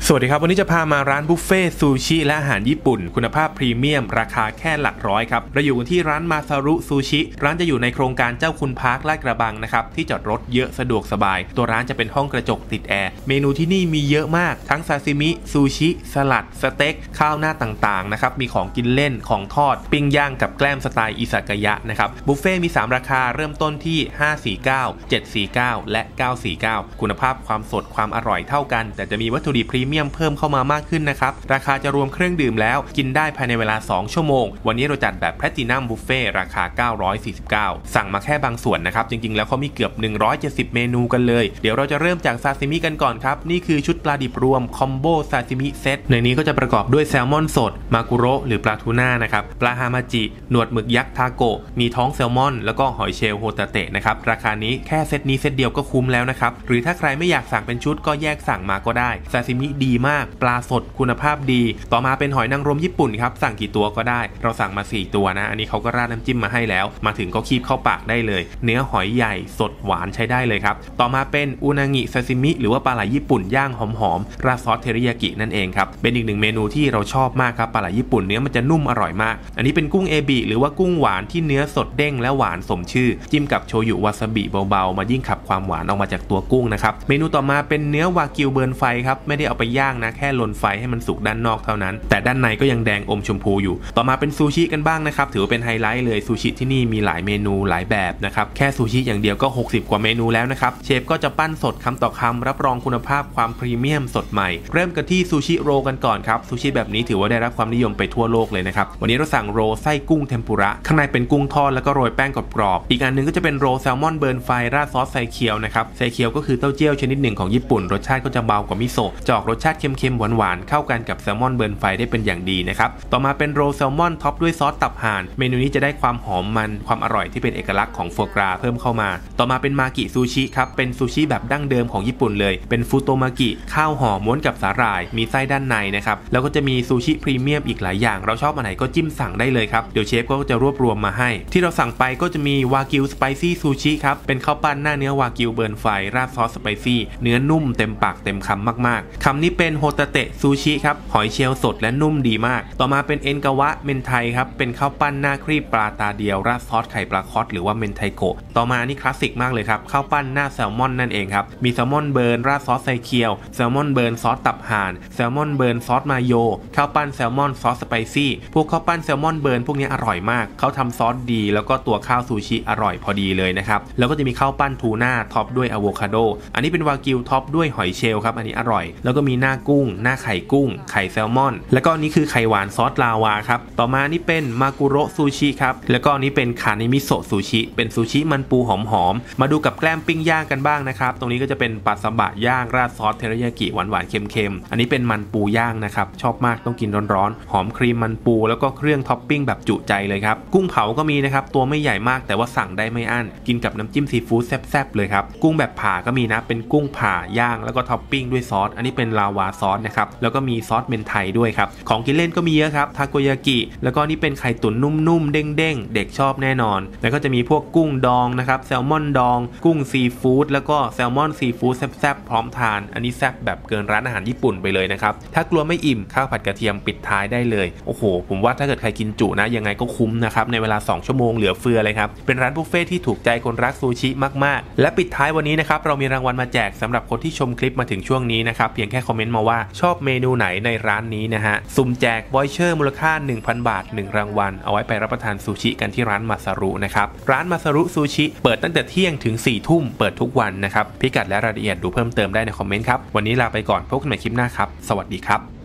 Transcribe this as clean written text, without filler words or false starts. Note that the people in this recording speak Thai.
สวัสดีครับวันนี้จะพามาร้านบุฟเฟ่ซูชิและอาหารญี่ปุ่นคุณภาพพรีเมียมราคาแค่หลักร้อยครับเราอยู่กันที่ร้านมาซารุซูชิร้านจะอยู่ในโครงการเจ้าคุณพาร์คลาดกระบังนะครับที่จอดรถเยอะสะดวกสบายตัวร้านจะเป็นห้องกระจกติดแอร์เมนูที่นี่มีเยอะมากทั้งซาซิมิซูชิสลัดสเต็กข้าวหน้าต่างๆนะครับมีของกินเล่นของทอดปิ้งย่างกับแกล้มสไตล์อิซากายะนะครับบุฟเฟ่มี3ราคาเริ่มต้นที่549 749และ949คุณภาพความสดความอร่อยเท่ากันแต่จะมีวัตถุดิบพรีเมียมเพิ่มเข้ามามากขึ้นนะครับราคาจะรวมเครื่องดื่มแล้วกินได้ภายในเวลา2ชั่วโมงวันนี้เราจัดแบบแพลตินัมบุฟเฟ่ราคา949สั่งมาแค่บางส่วนนะครับจริงๆแล้วเขามีเกือบ170เมนูกันเลยเดี๋ยวเราจะเริ่มจากซาซิมิกันก่อนครับนี่คือชุดปลาดิบรวมคอมโบซาซิมิเซตในนี้ก็จะประกอบด้วยแซลมอนสดมากุโระหรือปลาทูน่านะครับปลาฮามาจิหนวดหมึกยักษ์ทาโกะมีท้องแซลมอนแล้วก็หอยเชลล์โฮตาเตะนะครับราคานี้แค่เซตนี้เซตเดียวก็คุ้มแล้วนะครับหรือถ้าใครไม่อยากสั่งเป็นชุดก็แยกสั่งมาก็ได้ซาซิมิดีมากปลาสดคุณภาพดีต่อมาเป็นหอยนางรมญี่ปุ่นครับสั่งกี่ตัวก็ได้เราสั่งมา4ตัวนะอันนี้เขาก็ราดน้ำจิ้มมาให้แล้วมาถึงก็คีบเข้าปากได้เลยเนื้อหอยใหญ่สดหวานใช้ได้เลยครับต่อมาเป็นอุนางิซาซิมิหรือว่าปลาไหลญี่ปุ่นย่างหอมๆราดซอสเทริยากินั่นเองครับเป็นอีกหนึ่งเมนูที่เราชอบมากครับปลาไหลญี่ปุ่นเนื้อมันจะนุ่มอร่อยมากอันนี้เป็นกุ้งเอบิหรือว่ากุ้งหวานที่เนื้อสดเด้งและหวานสมชื่อจิ้มกับโชยุวาซาบิเบาๆมายิ่งขับความหวานออกมาจากตัวกุ้งนะครับเมนูต่อมาเป็นเนื้อวากิวเบิร์นไฟครับไม่ได้เอาไปย่างนะแค่ลนไฟให้มันสุกด้านนอกเท่านั้นแต่ด้านในก็ยังแดงอมชมพูอยู่ต่อมาเป็นซูชิกันบ้างนะครับถือว่าเป็นไฮไลท์เลยซูชิที่นี่มีหลายเมนูหลายแบบนะครับแค่ซูชิอย่างเดียวก็60กว่าเมนูแล้วนะครับเชฟก็จะปั้นสดคำต่อคำรับรองคุณภาพความพรีเมียมสดใหม่เริ่มกันที่ซูชิโรกันก่อนครับซูชิแบบนี้ถือว่าได้รับความนิยมไปทั่วโลกเลยนะครับวันนี้เราสั่งโรไส้กุ้งเทมปุระข้างในเป็นกุ้งทอดแล้วก็โรยแป้งกรอบๆอีกอันนึงก็จะเป็นโรแซลมอนเบิร์นไฟราดซอสไซเคียวนะครับไซเคียวก็คือเต้าเจี้ยวชนิดหนึ่งของญี่ปุ่นรสชาติก็จะเบากว่ามิโซะจะออกรสชาติเค็มๆหวานๆเข้ากันกับแซลมอนเบิร์นไฟได้เป็นอย่างดีนะครับต่อมาเป็นโรแซลมอนท็อปด้วยซอสตับห่านเมนูนี้จะได้ความหอมมันความอร่อยที่เป็นเอกลักษณ์ของฟัวกราเพิ่มเข้ามาต่อมาเป็นมากิซูชิครับเป็นซูชิแบบดั้งเดิมของญี่ปุ่นเลยเป็นฟูโตมากิข้าวห่อม้วนกับสาหร่ายมีไส้ด้านในนะครับแล้วก็จะมีซูชิพรีเมียมอีกหลายอย่างเราชอบอันไหนก็จิ้มสั่งได้เลยครับเดี๋ยวเชฟก็จะรวบรวมมาให้ที่เราสั่งไปก็จะมีวากิวสไปซี่ซูชิครับเป็นข้าวปั้นหน้าเนื้อวากิวเบิร์นไฟราดซอสสไปซี่เนื้อนุ่มเต็มปากเต็มคำมากๆคำนี้เป็นโฮตาเตะซูชิครับหอยเชลล์สดและนุ่มดีมากต่อมาเป็นเอ็นกาวะเมนไทครับเป็นข้าวปั้นหน้าครีบปลาตาเดียวราดซอสไข่ปลาคอสหรือว่าเมนไทโกะต่อมานี่คลาสสิกมากเลยครับข้าวปั้นหน้าแซลมอนนั่นเองครับมีแซลมอนเบิร์นราดซอสไซเคียวแซลมอนเบิร์นซอสตับห่านแซลมอนเบิร์นซอสมาโยข้าวปั้นแซลมอนซอสสไปซี่พวกข้าวปั้นแซลมอนเบิร์นพวกนี้อร่อยมากเขาทำซอสดีแล้วก็ตัวข้าวซูชิอร่อยพอดีเลยนะครับแล้วก็จะมีข้าวปั้นทูน่าท็อปด้วยอะโวคาโดอันนี้เป็นวากิวท็อปด้วยหอยเชลล์ครับอันนี้อร่อยแล้วก็มีหน้ากุ้งหน้าไข่กุ้งไข่แซลมอนแล้วก็นี่คือไข่หวานซอสลาวาครับต่อมานี่เป็นมากุโระซูชิครับแล้วก็นี่เป็นคานิมิโซะซูชิเป็นซูชิมันปูหอมๆมาดูกับแกล้มปิ้งย่างกันบ้างนะครับตรงนี้ก็จะเป็นปลาซาบะย่างราดซอสเทริยากิหวานๆเค็มๆอันนี้เป็นมันปูย่างนะครับชอบมากต้องกินร้อนๆหอมครีมมันปูแล้วก็เครื่องท็อปปิ้งแบบจุใจเลยครับกุ้งเผาก็มีนะครับตัวไม่ใหญ่มากแต่ว่าสั่งได้ไม่อั้นกินกับน้ำจิ้มซีฟู้ดแซ่บๆเลยครับกุ้งแบบผ่าก็มีนะเป็นกุ้งผ่าย่างแล้วก็ท็อปปิ้งด้วยซอสอันนี้เป็นลาวาซอสนะครับแล้วก็มีซอสเมนไทด้วยครับของกินเล่นก็มีเยอะครับทาโกยากิแล้วก็นี่เป็นไข่ตุ๋นนุ่มๆเด้งๆเด็กชอบแน่นอนแล้วก็จะมีพวกกุ้งดองนะครับแซลมอนดองกุ้งซีฟู้ดแล้วก็แซลมอนซีฟู้ดแซ่บๆพร้อมทานอันนี้แซ่บแบบเกินร้านอาหารญี่ปุ่นไปเลยนะครับถ้ากลัวไม่อิ่มข้าวผัดกระเทียมปิดท้ายได้เลยโอ้โหผมว่าถ้าเกิดใครกินจุนะยังไงก็คุ้มนะครับในเวลา2ชั่วโมงเหลือเฟือเลยครับเป็นร้านบุฟเฟ่ที่ถูกใจคนรักซูชิมากๆและปิดท้ายวันนี้นะครับเรามีรางวัลมาแจกสำหรับคนที่ชมคลิปมาถึงช่วงนี้นะครับเพียงแค่คอมเมนต์มาว่าชอบเมนูไหนในร้านนี้นะฮะสุ่มแจกวอยเชอร์มูลค่า 1,000 บาท1รางวัลเอาไว้ไปรับประทานซูชิกันที่ร้านมาซารุนะครับร้านมาซารุซูชิเปิดตั้งแต่เที่ยงถึง4 ทุ่มเปิดทุกวันนะครับพิกัดและรายละเอียดดูเพิ่มเติมได้ในคอมเมนต์ครับวันนี้ลาไปก่อนพบกันใหม่คลิปหน้าครับสวัสดีครับ